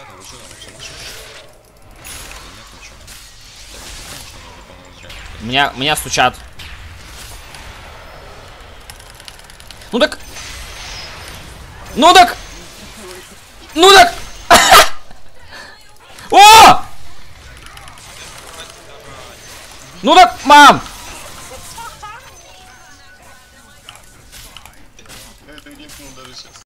Ребята, вы что там, все сумасшедшие? Нет, ничего. Так, конечно, я выполнил зря. Меня стучат. Ну так! Ну так! Ну так! О! Ну так, мам!